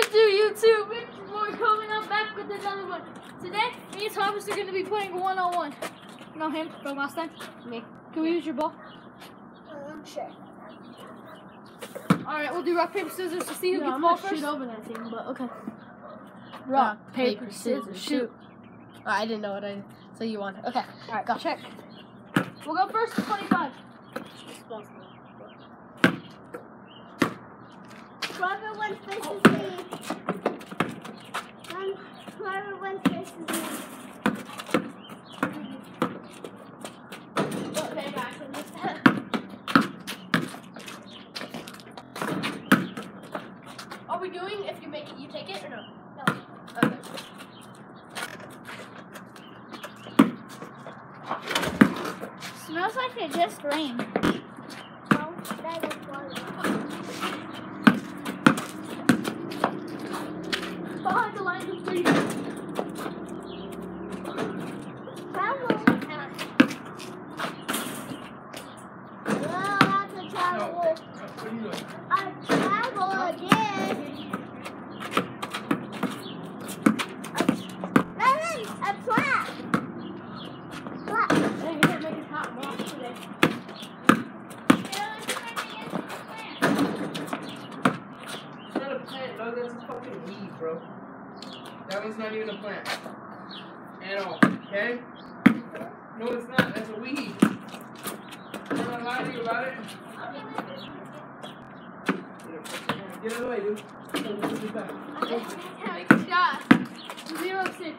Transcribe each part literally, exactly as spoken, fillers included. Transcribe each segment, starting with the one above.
to YouTube? It's your boy coming up back with another one. Today, me and Thomas are going to be playing one on one. You know him from last time? Me. Can we use your ball? Um, sure. Alright, we'll do rock, paper, scissors to see who No, gets I'm the ball gonna first. shoot over that thing, but okay. Rock, paper, scissors, shoot. Oh, I didn't know what I. So you want it? Okay. All right, go. Check. We'll go first to twenty-five. Whoever wins faces me. Um, whoever wins faces me. Okay, back to this. Are we doing if you make it, you take it or no? No. Okay. Smells like it just rained. No, that is water. Behind the line of three. Travel. Well, that's a travel. I travel again. That is a flat. Flat. Hey, you didn't make a hot walk today. It's not a plant, dog. That's a fucking weed, bro. That one's not even a plant. At all. Okay? No, it's not. That's a weed. I'm not lying to you about it. Get out of the way, dude. Make a shot. Zero six.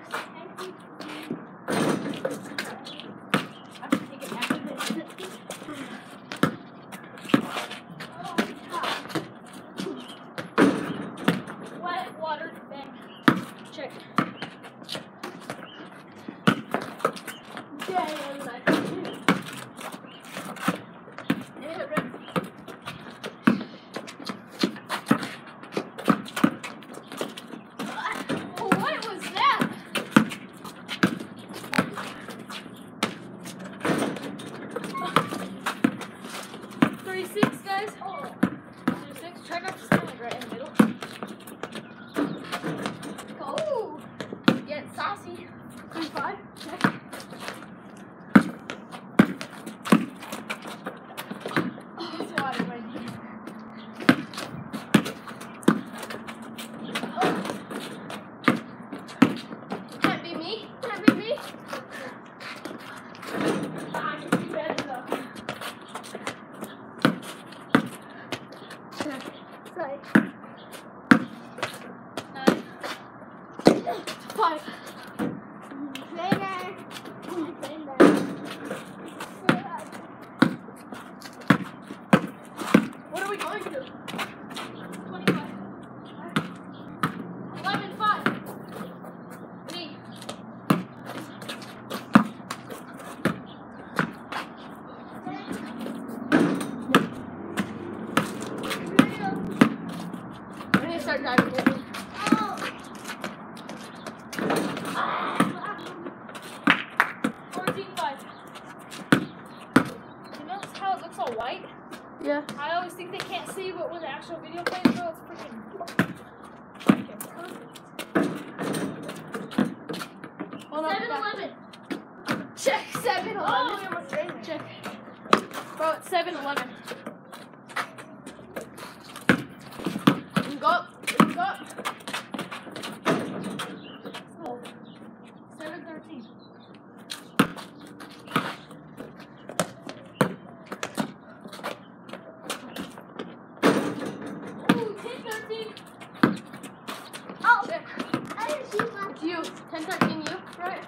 I have to take it after this. Wet water bag. Check. Yeah, yeah, like yeah, red. What was that? Three six, guys. Three six. Try not to stand like right in the middle. Oh, getting saucy. Three five. Check. Oh, it's water right here. Oh. Can't be me. Can't be me. I can see better though. Check. Sorry. Nine. Five. Later. What are we going to? twenty-five. eleven five. Me. We need to start driving. fourteen five. You notice how it looks all white? Yeah. I always think they can't see, but when the actual video plays, though, it's freaking freaking perfect. seven eleven. Check seven eleven. Oh, you're almost there. Check. Bro, it's seven eleven. You go up. You go up. Oh. seven thirteen. Ooh, ten thirteen. Oh, Check. I didn't see my. It's you. ten thirteen, you, right?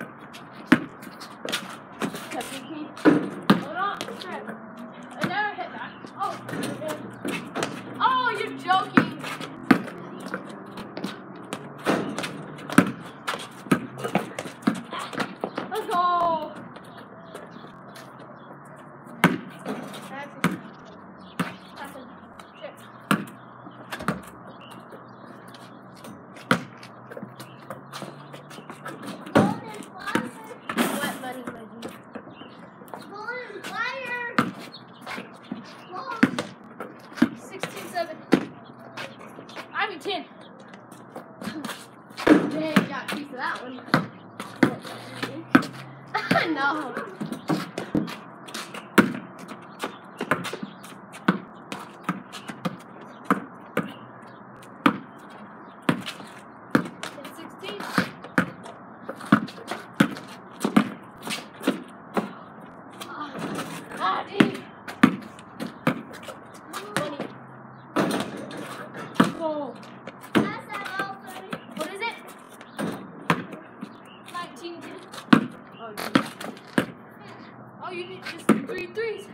seventeen. Hold on. Check. I never hit that. Oh. Oh, you're joking. Let's go. That's it. That's it. Check. Golden fire. Wet money, my dude. Golden fire. Whoa. sixteen seven. I mean ten. Dang, got a piece of that one. No. It's sixteen. Ah, dude. twenty. Oh. What is it? nineteen. Oh, dude. Oh, you need just three threes.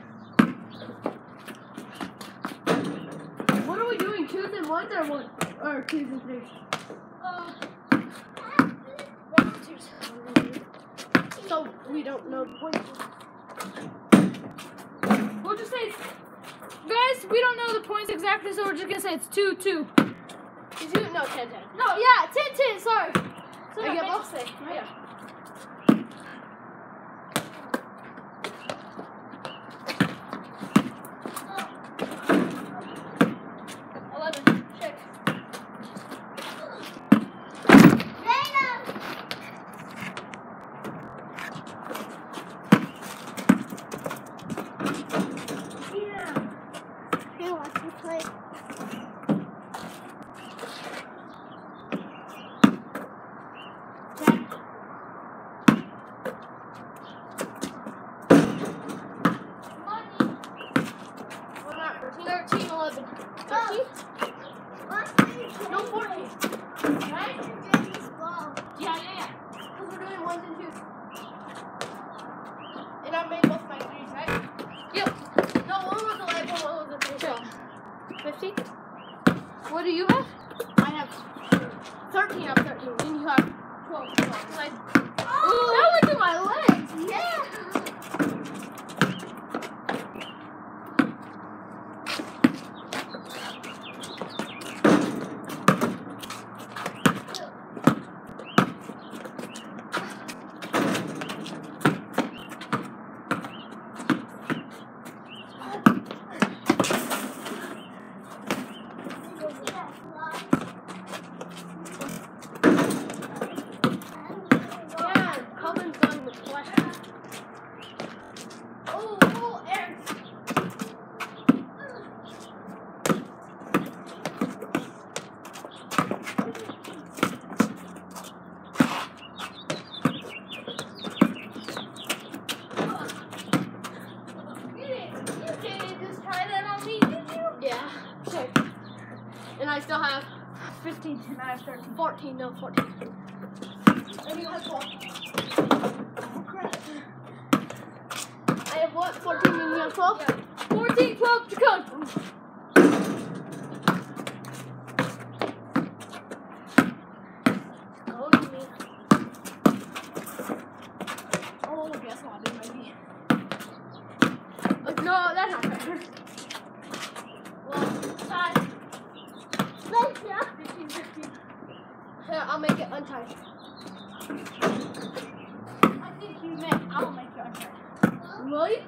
What are we doing? Twos and ones or one? Or twos and threes? Uh, one and twos. So we don't know the points. We'll just say it's, guys, we don't know the points exactly, so we're just gonna say it's two two. Is you no ten ten? No, yeah, ten ten, sorry. So I I get meant both? to say, right? Yeah. eleven, check. Here, watch me play. Ten. Money. What about thirteen, eleven. thirteen? Watch me No, fourteen. Right? Daddy's ball. Yeah, yeah, yeah. Because we're doing ones and twos. And I made both my threes, right? Yep. No, one was a light, one was a three. Sure. fifteen? What do you have? I have thirteen out of thirteen. And you have twelve. twelve. Like, Ooh, that went through my legs. Yeah. Yeah, Colin's done with questions. Oh, oh, Eric. You didn't, you didn't just try that on me, did you? Yeah. Okay. And I still have fifteen, and I have thirteen. fourteen. No, fourteen. And you have twelve. Oh, crap. I have what? fourteen and you have twelve? Yeah. fourteen, twelve, to come. Oh, you mean. Oh, guess what? It might be. Uh, no, that's not fair. Well, tie. Let's go. fifteen, fifteen. Here, I'll make it untied. I think you meant I'll make you untied. Really?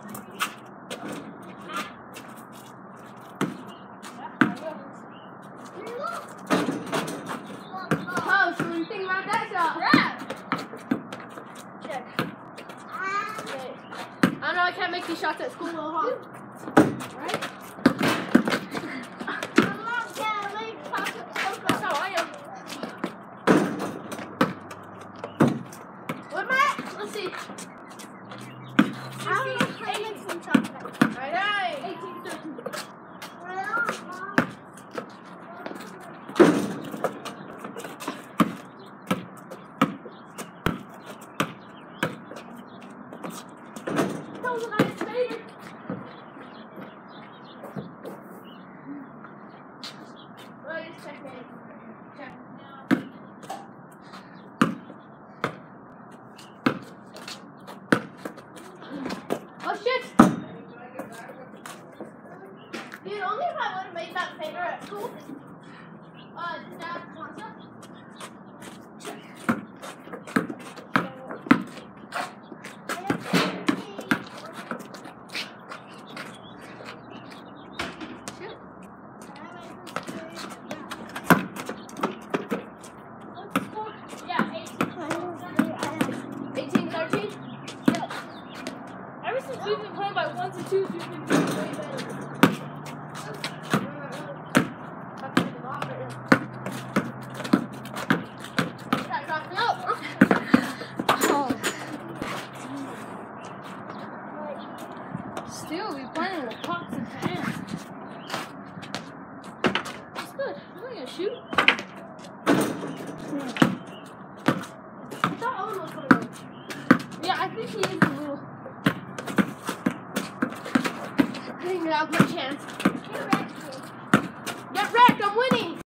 Oh, so what do you think about that shot? Check. Okay. I know I can't make these shots at school, though, huh? Right? That's how I am. What am I at? Let's see. Right, right. eighteen, thirteen. That was a nice fade. Right, it's checkmate. Check. Oh shit! Dude, only if I would have made that fader at school. Uh, did that concept? Let's go. Still, we're playing with pots and pans. That's good. I'm not gonna shoot. I thought Owen was gonna win. Yeah, I think he is a little. I think now's my chance. Get ready. Get wrecked, I'm winning!